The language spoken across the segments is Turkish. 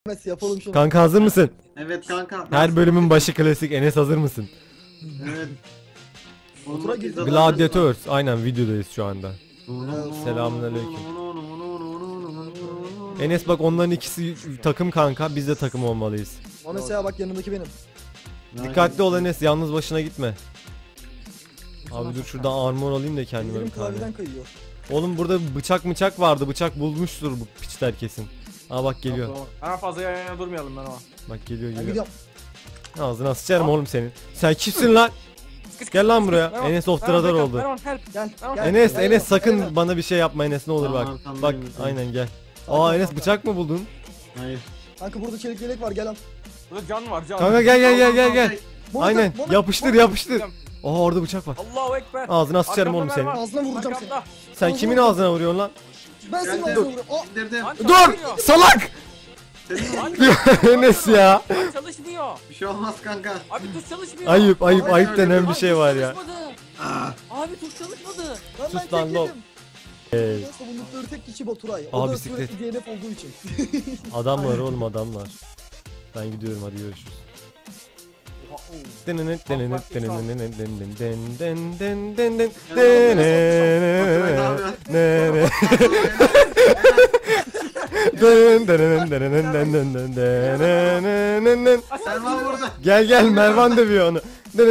Evet, yapalım şunu. Kanka hazır mısın? Evet kanka. Her bölümün başı klasik. Enes hazır mısın? Evet. Otura girdim. Gladiators. Aynen videodayız şu anda. Selamünaleyküm. Enes bak onların ikisi takım kanka. Biz de takım olmalıyız. O mesela bak yanındaki benim. Dikkatli ol Enes. Yalnız başına gitme. Abi dur şuradan armor alayım da kendime Benim bir tane. klavyeden kayıyor. Oğlum burada bıçak vardı. Bıçak bulmuştur bu piçler kesin. Aa bak geliyor. Hemen fazla yan yana durmayalım ben ama. Bak geliyor Ben geliyor. gidiyorum. Ağzına sıçarım oğlum senin. Sen kimsin lan? Gel lan buraya. Enes off the radar oldu. Gel. Enes gel, Enes gel. sakın bana bir şey yapma Enes ne olur bak. Tamam, tamam, Bak tamam. aynen gel. Sakin Aa Enes kanka. bıçak mı buldun? Hayır. Kanka burada çelik yelek var, gel al. Burada can var can. Kanka gel. Monka, Aynen monka. yapıştır. Aa orada bıçak var. Allahu ekber. Ağzına sıçarım oğlum senin. Ağzına vuracağım seni. Arkamda. Sen kimin ağzına vuruyorsun lan? Ben senin Geldim. ağzına vuruyorum. Aa, İndirdim. Lan Dur! çalışmıyor. Salak! Lan Enes ya. çalışmıyor. Bir şey olmaz kanka. Abi tuş çalışmıyor. Ayıp denen bir şey var ya. Çalışmadı. Aa, Abi tuş çalışmadı. lan Sus ben lan, tek lol. yedim. Hey, Savundukları tek kişi Baturay. Aa, O da bisiklet. sürekli DNF olduğu için. adamlar oğlum adamlar. Ben gidiyorum hadi görüşürüz. Selman burada. Gel Mervan dövüyor onu.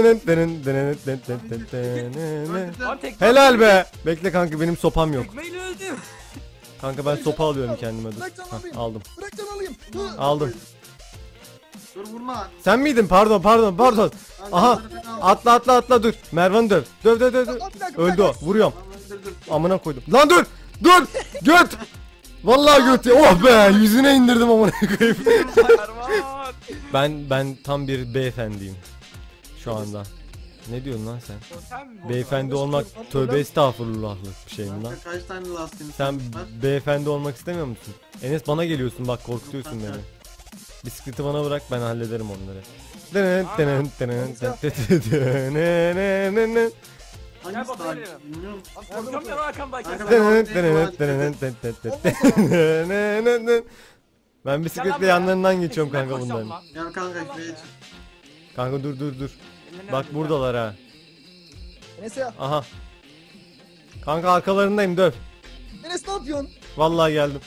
Lan tek Helal be. Bekle kanka benim sopam yok. Tekmeyle öldüm. Kanka ben sopa alıyorum kendime dur. Bırak can alayım. Hah, aldım. Bırak can alayım. Hı. Aldım. Dur vurma. Sen miydin? Pardon. Kanka, Aha. bunları ben aldım. Atla dur. Mervan döv. Döv. Aa, bir dakika, Öldü o. Vuruyorum. Tamam, dur. Amına koydum. Lan dur. Göt. Vallahi göt. ya. Oh be. Yüzüne indirdim amına koyayım. Erman. Ben tam bir beyefendiyim. Şu anda. Ne diyorsun lan sen? Sen mi bu? Beyefendi olmak tövbe estağfurullahlık bir şey mi lan? Kanka kaç tane lastiğin Sen var? beyefendi olmak istemiyor musun? Enes bana geliyorsun bak korkutuyorsun beni. Bisikleti bana bırak ben hallederim onları. Hangisi Gel daha bakayım. bilmiyorum. Lan korkuyorum ya arkandayken. Ben bisikletle yanlarından geçiyorum kanka bunların. Gel kanka şuraya çık. Kanka dur. Bak buradalar ha. Enes ya. Aha. Kanka arkalarındayım döv. Enes ne yapıyorsun? Vallahi geldim.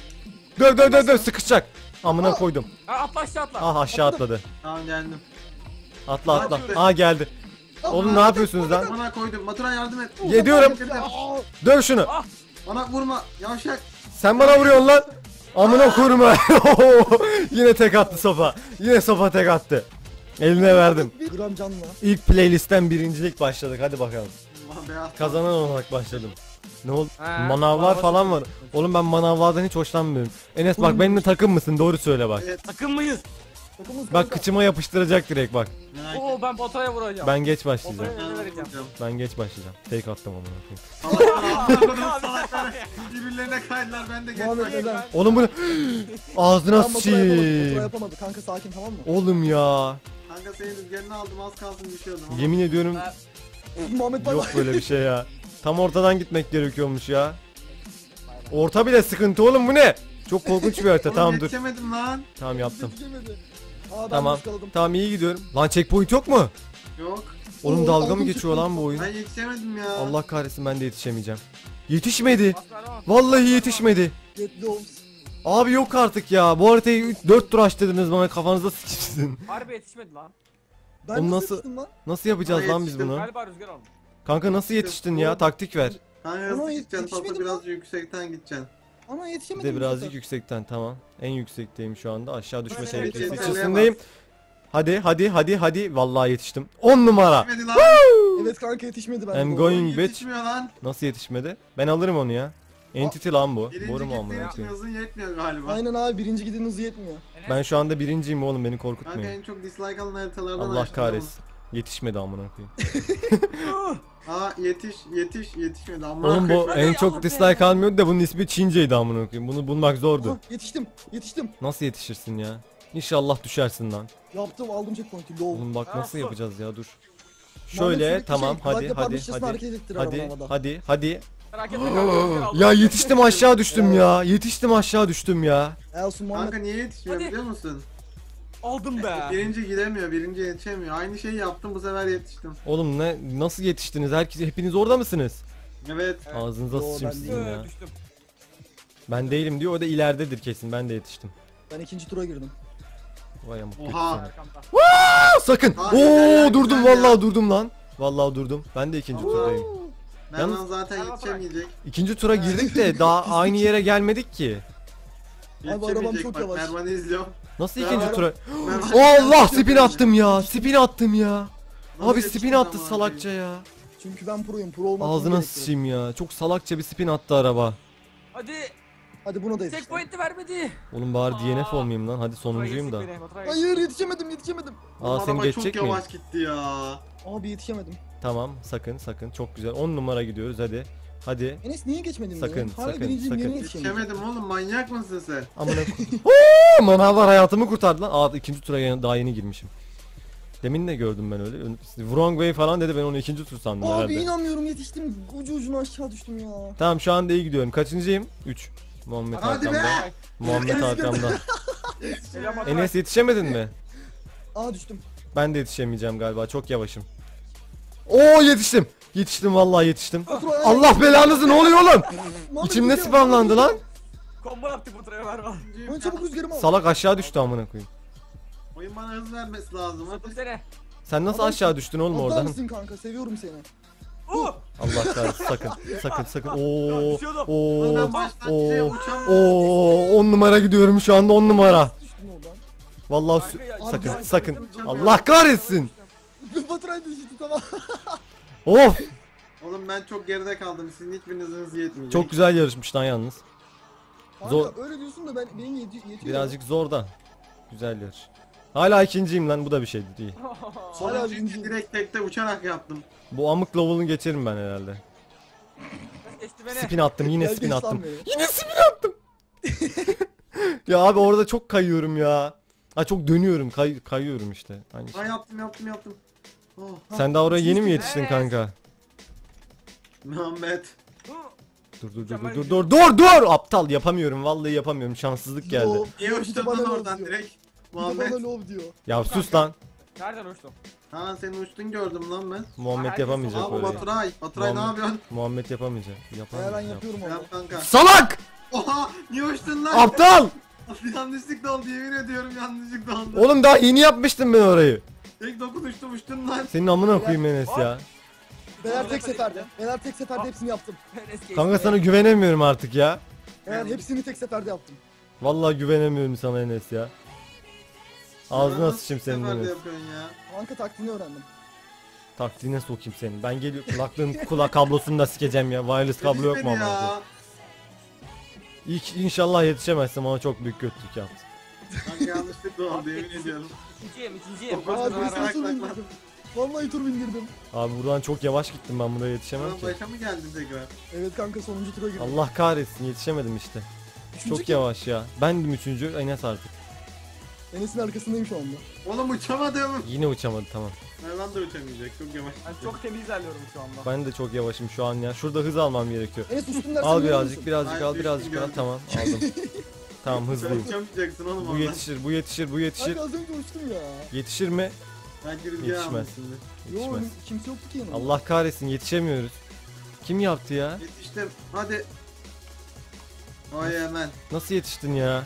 Döv sıkışacak. Amına koydum. Atla aşağı atla. Ah aşağı atladı. Tamam geldim. Atla. Hadi. Aa geldi. Oğlum ne yapıyorsunuz lan? Bana koydum. Baturay yardım et. Yediyorum. Aa, Döv şunu. Bana vurma. Yavşak. Sen bana vuruyorsun lan. Amına kurma. Yine tek attı sopa. Yine sopa tek attı. Eline verdim. bir gram canla. İlk playlistten birincilik başladık. Hadi bakalım. Beyaz. Kazanan olarak başladım. Ne oldu? He, Manavlar manava falan var. Oğlum ben manavlardan hiç hoşlanmıyorum. Enes bak benimle takım mısın? Doğru söyle bak. Evet. Takım mıyız? Takımız Bak kanka. kıçıma yapıştıracak direkt bak. Merak etme. Oo ben Baturay'a vuracağım. Ben geç başlayacağım. Oturayım. vereceğim. Ben geç başlayacağım. Fake attım amına koyayım. Salaklar. Birbirlerine kaydılar. Ben de geç Muhammed başladım. neden? Oğlum bunu ağzına Tamam, Baturay yapamadı. Baturay sıçayım. yapamadı. Kanka sakin, tamam mı? Oğlum ya. Kanka senin rüzgarını aldım az kalsın düşüyordum. ama- Yemin ediyorum Muhammed bay yok bay. böyle bir şey ya. Tam ortadan gitmek gerekiyormuş ya. Orta bile sıkıntı oğlum bu ne? Çok korkunç bir harita. Oğlum Tamam dur. yetişemedim lan. Tamam yaptım. Yetişemedi. Aa, ben Tamam. ıskaladım. Tamam iyi gidiyorum. Lan checkpoint yok mu? Yok. Oğlum Oo, dalga mı aldım geçiyor lan bu oyun? Ben yetişemedim ya. Allah kahretsin ben de yetişemeyeceğim. Yetişmedi. Bas Erman. Vallahi yetişmedi. Get low. Abi yok artık ya. Bu haritayı 4 tur aç dediniz bana kafanıza sıçtınız. Harbi yetişmedi lan. Ben Oğlum nasıl nasıl- yetiştim lan? Nasıl yapacağız Bana lan biz yetiştim. bunu? Galiba rüzgar olmuş. Kanka nasıl yetiştin ya? Taktik ver. Kanka Ona hızlı gideceksin. yetişemedim Papa biraz lan. yüksekten gideceksin. Ana Bir yetişemedim. de birazcık zaten. yüksekten tamam. En yüksekteyim şu anda. Aşağı düşme Evet, tehlikesi evet, içerisindeyim. Hadi. Vallahi yetiştim. 10 numara. Yetişmedi lan. Evet kanka yetişmedi bence. I'm bu. going bitch. Yetişmiyor lan. Nasıl yetişmedi? Ben alırım onu ya. Entity lan bu. Birinci Boru mu amına gittiğin koyayım? hızın yetmiyor galiba. Aynen abi, birinci gidin hızı yetmiyor. Ben şu anda birinciyim oğlum beni Kanka korkutmayın. en çok dislike alan haritalardan Allah açtım kahretsin. Yetişmedi amına koyayım. ama. Aa yetişmedi ama. Oğlum bu Hadi en Allah çok be. dislike almıyordu da bunun ismi Çinceydi amına koyayım. Bunu bulmak zordu. Aha, yetiştim. Nasıl yetişirsin ya? İnşallah düşersin lan. Yaptım, aldım checkpoint'i. Low. Oğlum bak Aa, nasıl su. yapacağız ya dur. Muhammed Şöyle sürekli tamam şey, hadi kulak hadi yaparmışçasına hadi. hareket ettir arabanın Hadi havada. hadi Merak etme kanka. Ya yetiştim aşağı düştüm ya. Yetiştim aşağı düştüm ya. Elsun Muhammed. Kanka niye yetişmiyor Hadi. biliyor musun? Aldım be. Birinci gidemiyor, birinci yetişemiyor. Aynı şeyi yaptım bu sefer yetiştim. Oğlum nasıl yetiştiniz? Hepiniz orada mısınız? Evet. Ağzınıza Yo, sıçayım ben sizin değilim. ya. Düştüm. Ben değilim diyor. O da ileridedir kesin. Ben de yetiştim. Ben ikinci tura girdim. Vay amık kötü Oha. seni. Arkamda. Aa, sakın. Aa, güzel ya, Durdum güzel ya. vallahi durdum lan. Vallahi durdum. Ben de ikinci turdayım. Mervan Yalnız- zaten Mervan yetişemeyecek. İkinci tura girdik de daha aynı yere gelmedik ki. arabam Yetişemeyecek çok bak. yavaş. Mervan'ı izliyor. Nasıl Mervan- ikinci tura? Mervan- Allah spin attım ya. Spin attım ya. Nasıl Abi spin yetiştin attı ama salakça abi? ya. Çünkü ben proyum. Pro olmak Ağzına gerekiyor. sıçayım ya. Çok salakça bir spin attı araba. Hadi. Hadi buna da yetiştim. Checkpoint'i vermedi. Oğlum bari DNF olmayayım lan. Hadi sonuncuyum da. Baturay geçtik beni, Baturay Hayır yetişemedim. Bu Aa araba seni geçecek çok miyim? yavaş gitti ya. Abi yetişemedim. Tamam sakın çok güzel. 10 numara gidiyoruz hadi. Hadi. Enes niye geçmedin Sakın, beni? Hala sakın, birinciyim, sakın. niye yetişemeyeceğim? Yetişemedim oğlum, manyak mısın sen? Amına manavlar hayatımı kurtardı lan. Aa ikinci tura daha yeni girmişim. Demin de gördüm ben öyle. Wrong way falan dedi, ben onu ikinci tur sandım Abi herhalde. inanmıyorum yetiştim. Ucu ucuna aşağı düştüm ya. Tamam şu anda iyi gidiyorum. Kaçıncıyım? 3. Muhammed Hadi be! arkamda. Muhammed Enes arkamda. Selam Baturay. Enes yetişemedin mi? Aa düştüm. Ben de yetişemeyeceğim galiba. Çok yavaşım. Oo yetiştim. Yetiştim vallahi yetiştim. Baturay, Allah belanızı, ne oluyor oğlum? Muhammed İçimde rüzgar, spamlandı lan. Combo yaptık Baturay'a Mervan. Oyun çabuk rüzgarımı al. Salak aşağı düştü amına koyayım. Oyun bana hız vermesi lazım. Sıktım Hadi. seni. Sen nasıl Adamsın. aşağı düştün oğlum oradan? Adamsın kanka, seviyorum seni. Allah kahretsin, sakın. Oo. Düşüyordum. Oo. Ben baştan şuraya Oo. uçamıyorum. Oo 10 numara gidiyorum şu anda, 10 numara. Düştüm oradan. Vallahi Kanka ya, sakın abi, sakın. düştüm. Allah kahretsin. Baturay düştü tamam. Of. Oğlum ben çok geride kaldım. Sizin hiçbirinizin hızı yetmeyecek. Çok güzel yarışmış lan yalnız. Kanka Zor. öyle diyorsun da benim yetiyor. Birazcık zor da. Güzel yarış. Hala ikinciyim lan, bu da bir şey değil. Hala Sonuncuyu birinci. direkt tekte uçarak yaptım. Bu amık level'ını geçerim ben herhalde. Geçti beni. Spin attım, yine Gel spin geç attım. lan beni. Yine spin attım. Ya abi orada çok kayıyorum ya. Ha çok dönüyorum, kayıyorum işte. Aynı şey. Ha yaptım. Oh. Sen daha oraya yeni mi yetiştin Evet. kanka? Muhammed. Dur. Aptal, yapamıyorum vallahi yapamıyorum. Şanssızlık geldi. Yo, Niye bir de uçtun bana lan love oradan diyor. direkt? Bir de bana Muhammed. love diyor. Ya sus lan. Nereden uçtum? Ha senin uçtun gördüm lan ben. Muhammed Herkes yapamayacak Abi orayı. Baturay. Baturay ne Muhammed- yapıyorsun? Muhammed yapamayacak. Ben Yapamayacak. yapıyorum onu. Yap kanka. Salak! Oha niye uçtun lan? Aptal! Yanlışlıkla oldu, yemin ediyorum yanlışlıkla oldu. Oğlum daha yeni yapmıştım ben orayı. Tek 9 uçtun lan. Senin amına koyayım Enes ya. Beyler tek seferde. Beyler tek seferde hepsini yaptım. Enes geçti. Kanka sana güvenemiyorum artık ya. Beyler hepsini tek seferde yaptım. Vallahi güvenemiyorum sana Enes ya. Ağzına Nasıl sıçayım senin seferde Enes. yapıyorsun ya? Kanka taktiğini öğrendim. Taktiğine sokayım senin. Ben geliyorum, kulaklığın kulak kablosunu da sikeceğim ya. Wireless kablo yok mu Yetişmedi amına koyayım? ya. İnşallah yetişemezsem, ama çok büyük kötülük yaptım. Kanka yanlışlıkla oldu, yemin ediyorum. İkinciyim. Bak, Abi bak, sana bak, tur bak. bindirdim. Vallahi tur bindirdim. Abi buradan çok yavaş gittim, ben buraya yetişemem Lan ki. başa mı geldin tekrar? Evet kanka sonuncu tura girdim. Allah kahretsin, yetişemedim işte. Üçüncü Çok kim? yavaş ya. Bendim üçüncü, Enes artık. Enes'in arkasındayım şu anda. Oğlum uçamadım. Yine uçamadı, tamam. Mervan da uçamayacak, çok yavaş. Ben çok temiz ilerliyorum şu anda. Ben de çok yavaşım şu an ya. Şurada hız almam gerekiyor. Enes uçtum dersen Al biliyor birazcık, musun? birazcık Hayır, al, düştüm, birazcık al. gördüm. Tamam, aldım. Tamam, Sen hızlıyım. uçamayacaksın oğlum Bu oradan. yetişir, bu yetişir, bu yetişir. Kanka az önce uçtum ya. Yetişir mi? Belki rüzgar Yetişmez. almış şimdi. Yo Yetişmez. kimse yoktu ki yanımda. Allah kahretsin, yetişemiyoruz. Kim yaptı ya? Yetiştim, hadi. Vay hemen. Nasıl yetiştin ya?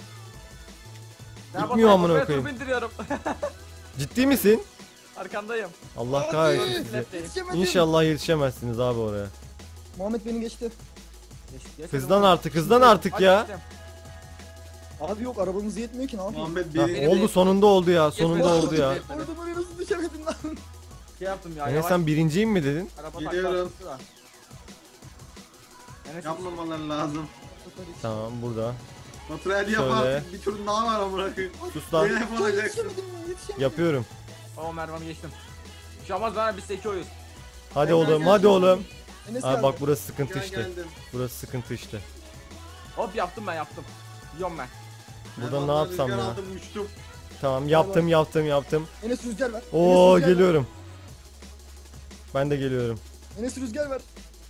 Ya Gitmiyor Baturay, amına Baturay'a koyayım. tur bindiriyorum. Ciddi misin? Arkandayım. Allah Hadi. kahretsin sizi. Yetişemedim. İnşallah yetişemezsiniz abi oraya. Muhammed beni geçti. Hızlan artık, hızlan artık Hadi ya. geçtim. Abi yok arabamız yetmiyor ki ne yapayım? Muhammed Ha, biri. oldu, sonunda oldu ya, sonunda oldu ya. Oradan oraya nasıl düşemedim lan? Şey yaptım ya. Enes yavaş. sen birinciyim mi dedin? Araba Geliyorum. taklattı da. Enes Yapmamaları lazım. Tamam, burada. Baturay hadi Şöyle. yap artık, bir turun daha var ama bırakın. Sus lan. Yine yapamayacaksın. Yetişemedim. Yapıyorum. O Mervan'ı geçtim. Bir şey olmaz bana, biz sekiyoruz. Hadi Gel, oğlum, gel, hadi gel. oğlum. Enes Ha geldi. bak, burası sıkıntı Gel işte. geldim. Burası sıkıntı işte. Hop yaptım ben yaptım. Yiyorum ben. Burada ne Mervan'dan yapsam rüzgar ya? aldım, uçtum. Tamam, yaptım. Enes rüzgar ver. Oo Enes rüzgar ver. geliyorum. Ben de geliyorum. Enes rüzgar ver.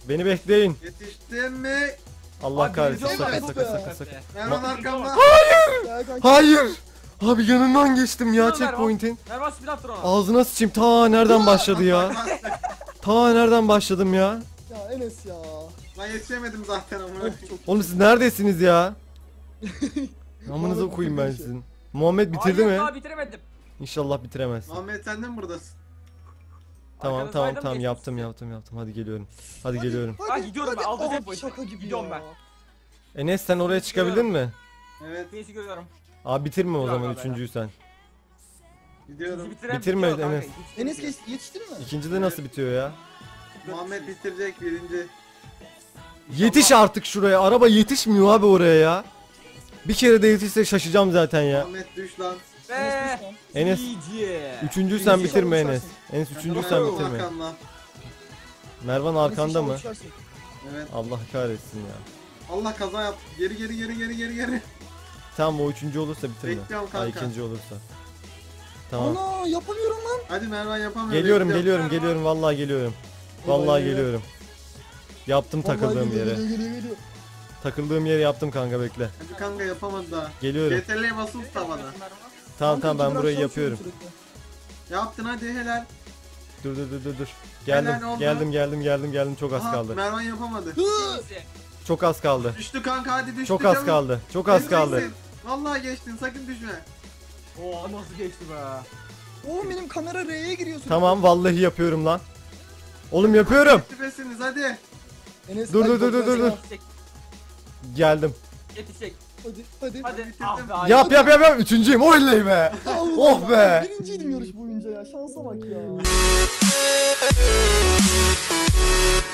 Beni bekleyin. Yetiştin mi? Allah Abi, kahretsin. birinci Sakın olmadık sakın be. sakın sakın. Mervan arkamda. Ya kanka. Hayır. Abi yanından geçtim ya Dur, Mervan. checkpoint'in. Mervan spin attır ona. Ağzına sıçayım. Ta nereden başladı ya? Ta nereden başladım ya? Ya Enes ya. Ben yetişemedim zaten ama. Çok Oğlum siz neredesiniz ya? Amınıza koyayım ben sizin. Muhammed bitirdi Hayır, mi? daha bitiremedim. İnşallah bitiremez. Ahmet sen de mi buradasın? Tamam Arkanızdaydım, tamam geçtim yaptım. Hadi geliyorum. Hadi geliyorum. Ha, gidiyorum ben, aldım Abi, tempoyu. şaka gibi Gidiyorum ya. ben. Enes sen oraya çıkabildin mi? Evet Neyse görüyorum. Abi bitirme o Dur zaman abi, üçüncüyü sen. gidiyorum. Bitirme bitiyor kanka, Enes. yetiştiremem. Enes yetiştin mi? İkincide nasıl bitiyor ya? Muhammed bitirecek birinci. Yetiş artık şuraya. Araba yetişmiyor abi oraya ya. Bir kere de yetişse şaşacağım zaten ya. Muhammed düş lan. Ve Enes GG. üçüncüyü sen İkinci bitirme sen Enes. uçarsın. Enes üçüncüyü Ben sen de bitirme. arkamda. Mervan arkanda mı? Evet. Allah kahretsin ya. Allah kaza yaptı. Geri. Tamam o üçüncü olursa bitirme. Bekliyorum Ha kanka. ikinci olursa. Tamam. Ana yapamıyorum lan. Hadi Mervan yapamıyor. Geliyorum bekliyorum. geliyorum vallahi geliyorum. Vallahi geliyorum. Yaptım takıldığım Vallahi yere. geliyor. Takıldığım yeri yaptım kanka bekle. Hadi kanka yapamadı daha. Geliyorum. CTRL'ye basılı tut havada. Tamam Kanka, ben iki burayı bırak yapıyorum. şansını sürekli. Yaptın hadi helal. Dur. Helal oldu. Geldim çok az Aha, kaldı. Mervan yapamadı. Hı! Çok az kaldı. Düştü kanka hadi düştü. Çok az çabuk. kaldı. Çok az kaldı. Geçeceksin. Vallahi geçtin sakın düşme. Oo nasıl geçti be. Oğlum benim kamera R'ye giriyor sürekli. Tamam vallahi yapıyorum lan. Oğlum yapıyorum. Süpersiniz hadi. Enes, Dur, hadi dur. bak, ben Yetişecek. Geldim. Yetişecek. Hadi. Hadi. bitirdim. Ah be hayır. Yap. Üçüncüyüm. Oley be. Allah Oh ya, be. Birinciydim yarış boyunca ya. Şansa bak ya.